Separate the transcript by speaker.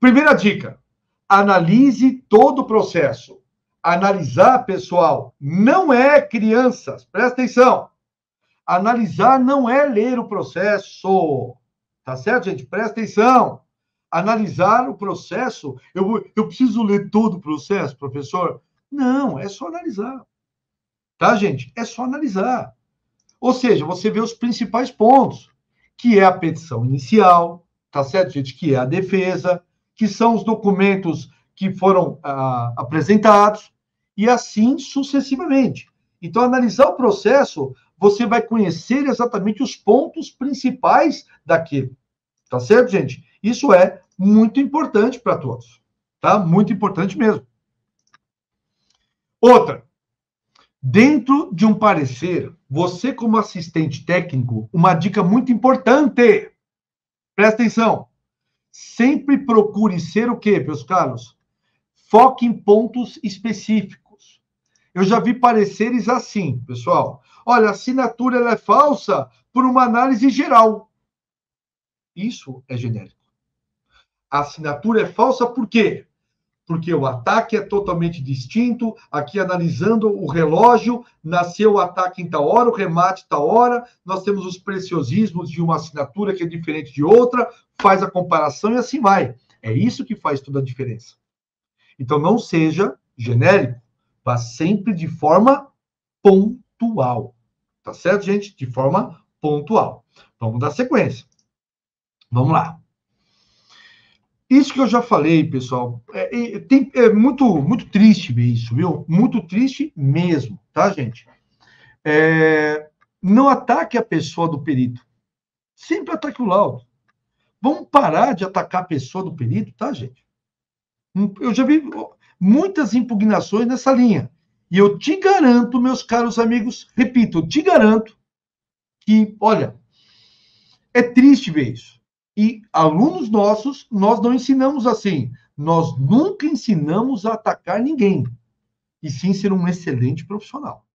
Speaker 1: Primeira dica, analise todo o processo. Analisar, pessoal, não é crianças, presta atenção. Analisar não é ler o processo, tá certo, gente? Presta atenção. Analisar o processo, eu preciso ler todo o processo, professor? Não, é só analisar. Tá, gente? É só analisar. Ou seja, você vê os principais pontos, que é a petição inicial, tá certo, gente? Que é a defesa, que são os documentos que foram apresentados, e assim sucessivamente. Então, analisar o processo, você vai conhecer exatamente os pontos principais daquilo. Tá certo, gente? Isso é muito importante para todos. Tá? Muito importante mesmo. Outra. Dentro de um parecer, você como assistente técnico, uma dica muito importante. Presta atenção. Sempre procure ser o quê, meus caros? Foque em pontos específicos. Eu já vi pareceres assim, pessoal. Olha, a assinatura ela é falsa por uma análise geral. Isso é genérico. A assinatura é falsa por quê? Porque o ataque é totalmente distinto. Aqui, analisando o relógio, nasceu o ataque em tal hora, o remate tal hora, nós temos os preciosismos de uma assinatura que é diferente de outra, faz a comparação e assim vai. É isso que faz toda a diferença. Então, não seja genérico, vá sempre de forma pontual. Tá certo, gente? De forma pontual. Vamos dar sequência. Vamos lá. Isso que eu já falei, pessoal, é muito triste ver isso, viu? Muito triste mesmo, tá, gente? Não ataque a pessoa do perito. Sempre ataque o laudo. Vamos parar de atacar a pessoa do perito, tá, gente? Eu já vi muitas impugnações nessa linha. E eu te garanto, meus caros amigos, repito, eu te garanto que, olha, é triste ver isso. E alunos nossos, nós não ensinamos assim. Nós nunca ensinamos a atacar ninguém. E sim ser um excelente profissional.